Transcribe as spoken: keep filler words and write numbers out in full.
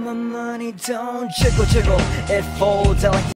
my money don't jiggle jiggle, it folds out like